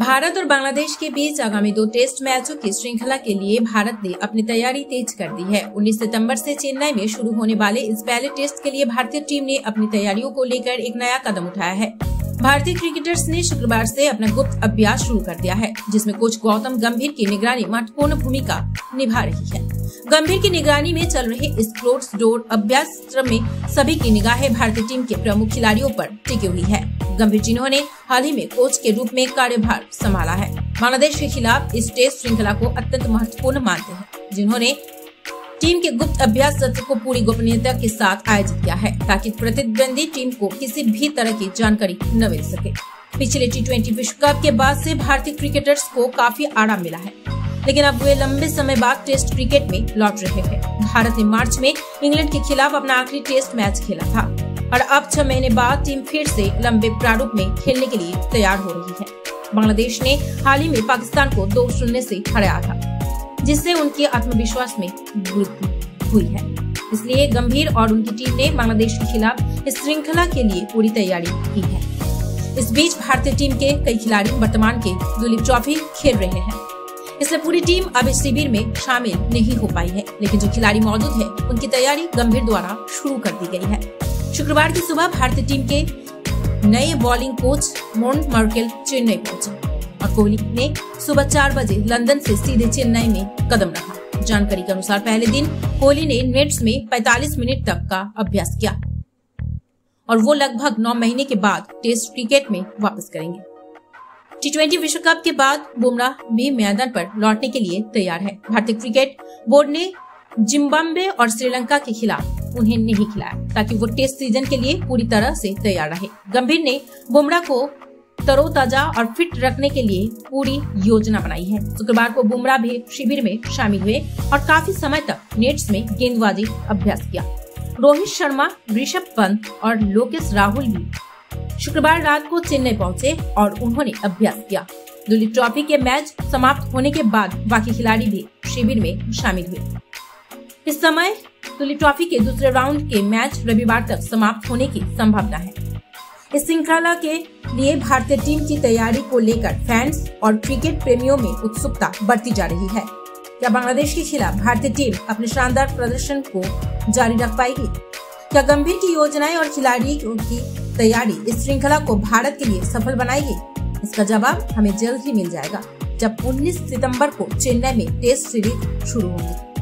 भारत और बांग्लादेश के बीच आगामी 2 टेस्ट मैचों की श्रृंखला के लिए भारत ने अपनी तैयारी तेज कर दी है। 19 सितंबर से चेन्नई में शुरू होने वाले इस पहले टेस्ट के लिए भारतीय टीम ने अपनी तैयारियों को लेकर एक नया कदम उठाया है। भारतीय क्रिकेटर्स ने शुक्रवार से अपना गुप्त अभ्यास शुरू कर दिया है, जिसमें कोच गौतम गंभीर की निगरानी महत्वपूर्ण भूमिका निभा रही है। गंभीर की निगरानी में चल रहे इस क्लोज्ड डोर अभ्यास में सभी की निगाहें भारतीय टीम के प्रमुख खिलाड़ियों पर टिकी हुई है। गंभीर जिन्होंने हाल ही में कोच के रूप में कार्यभार संभाला है, बांग्लादेश के खिलाफ इस टेस्ट श्रृंखला को अत्यंत महत्वपूर्ण मानते हैं, जिन्होंने टीम के गुप्त अभ्यास सत्र को पूरी गोपनीयता के साथ आयोजित किया है, ताकि प्रतिद्वंदी टीम को किसी भी तरह की जानकारी न मिल सके। पिछले T20 विश्व कप के बाद से भारतीय क्रिकेटर्स को काफी आराम मिला है, लेकिन अब वे लंबे समय बाद टेस्ट क्रिकेट में लौट रहे हैं। भारत ने मार्च में इंग्लैंड के खिलाफ अपना आखिरी टेस्ट मैच खेला था और अब 6 महीने बाद टीम फिर से लंबे प्रारूप में खेलने के लिए तैयार हो रही है। बांग्लादेश ने हाल ही में पाकिस्तान को 2-0 से हराया था, जिससे उनके आत्मविश्वास में वृद्धि हुई है। इसलिए गंभीर और उनकी टीम ने बांग्लादेश के खिलाफ इस श्रृंखला के लिए पूरी तैयारी की है। इस बीच भारतीय टीम के कई खिलाड़ी वर्तमान के दुलीप ट्रॉफी खेल रहे हैं, इसलिए पूरी टीम अब इस शिविर में शामिल नहीं हो पाई है, लेकिन जो खिलाड़ी मौजूद है उनकी तैयारी गंभीर द्वारा शुरू कर दी गई है। शुक्रवार की सुबह भारतीय टीम के नए बॉलिंग कोच मोहन मार्केल चेन्नई पहुंचे और कोहली ने सुबह 4 बजे लंदन से सीधे चेन्नई में कदम रखा। जानकारी के अनुसार पहले दिन कोहली ने नेट्स में 45 मिनट तक का अभ्यास किया और वो लगभग 9 महीने के बाद टेस्ट क्रिकेट में वापस करेंगे। T20 विश्व कप के बाद बुमराह भी मैदान पर लौटने के लिए तैयार है। भारतीय क्रिकेट बोर्ड ने जिम्बाब्वे और श्रीलंका के खिलाफ उन्हें नहीं खिलाया, ताकि वो टेस्ट सीजन के लिए पूरी तरह से तैयार रहे। गंभीर ने बुमराह को तरोताजा और फिट रखने के लिए पूरी योजना बनाई है। शुक्रवार को बुमराह भी शिविर में शामिल हुए और काफी समय तक नेट्स में गेंदबाजी अभ्यास किया। रोहित शर्मा, ऋषभ पंत और लोकेश राहुल भी शुक्रवार रात को चेन्नई पहुंचे और उन्होंने अभ्यास किया। दुलीप ट्रॉफी के मैच समाप्त होने के बाद बाकी खिलाड़ी भी शिविर में शामिल हुए। इस समय दुलीप ट्रॉफी के दूसरे राउंड के मैच रविवार तक समाप्त होने की संभावना है। इस श्रृंखला के लिए भारतीय टीम की तैयारी को लेकर फैंस और क्रिकेट प्रेमियों में उत्सुकता बढ़ती जा रही है। क्या बांग्लादेश के खिलाफ भारतीय टीम अपने शानदार प्रदर्शन को जारी रख पाएगी? क्या गंभीर की योजनाएं और खिलाड़ियों की तैयारी इस श्रृंखला को भारत के लिए सफल बनाएगी? इसका जवाब हमें जल्द ही मिल जाएगा, जब 19 सितंबर को चेन्नई में टेस्ट सीरीज शुरू होगी।